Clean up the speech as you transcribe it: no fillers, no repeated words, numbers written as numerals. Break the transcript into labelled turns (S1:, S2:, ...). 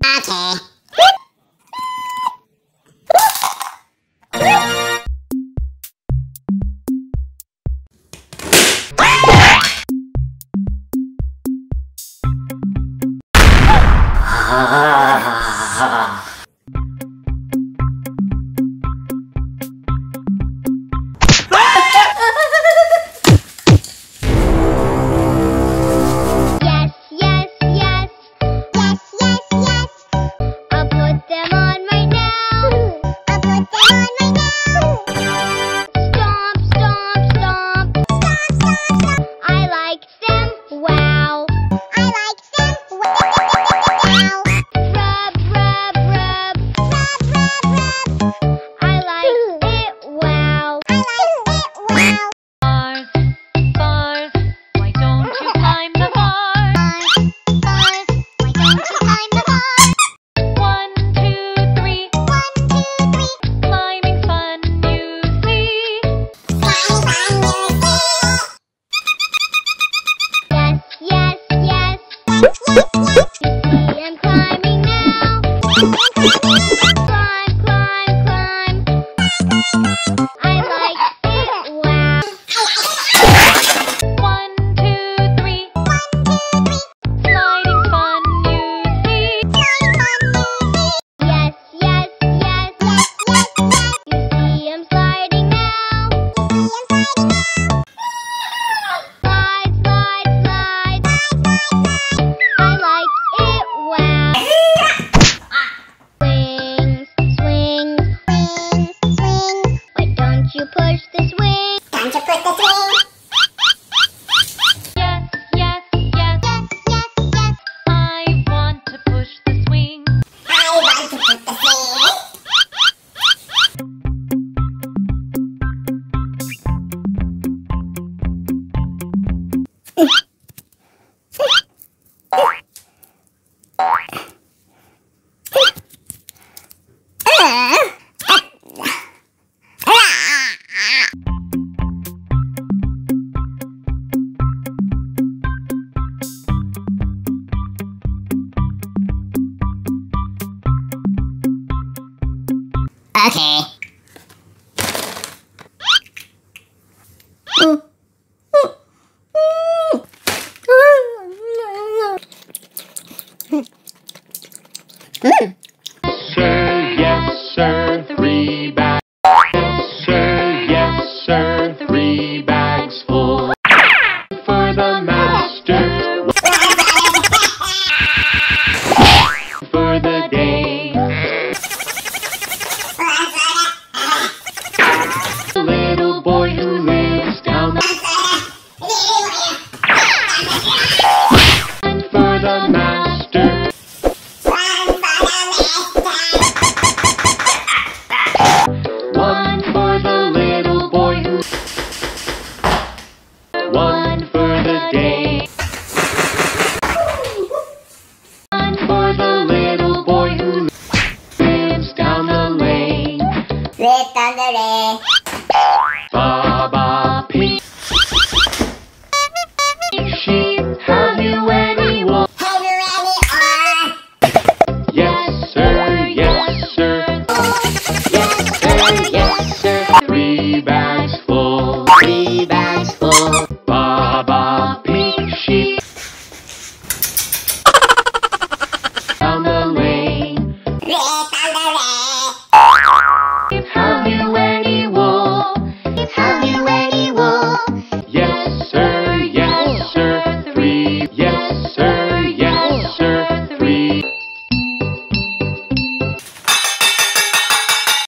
S1: Okay. Okay.
S2: Sir, yes, sir, 3 bags. Yes, sir, 3 bags full. For the master. For the day. The little boy who lives down the for the master. One for the little boy who. One for the day. One for the little boy who lives down the lane.
S1: Live down the lane.
S2: Baba Pig. Sheep, have you any wool?
S1: Have you any
S2: Yes, sir, yes, sir. Yes, sir, yes, sir. 3 bags full.
S1: 3 bags full.
S2: Baba Pig sheep. Down the lane.
S1: Live down the lane.